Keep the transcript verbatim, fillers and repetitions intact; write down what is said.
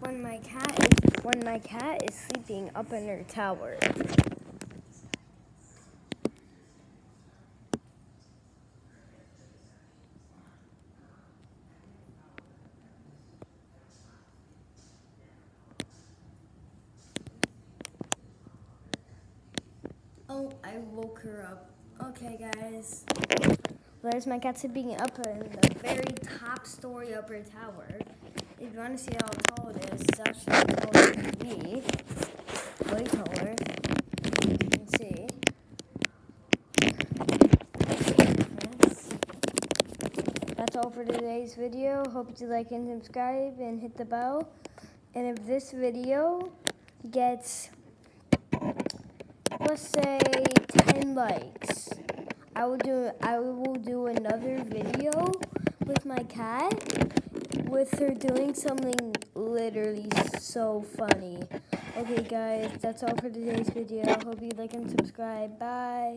when my cat is when my cat is sleeping up in her tower. Oh, I woke her up. Okay, guys. There's my cat sleeping up in the very top story of her tower. If you want to see how tall it is, it's actually taller than me. Way taller. You can see. That's all for today's video. Hope you like and subscribe and hit the bell. And if this video gets, let's say, ten likes, I will do I will do another video with my cat, with her doing something literally so funny. Okay guys, that's all for today's video. Hope you like and subscribe. Bye.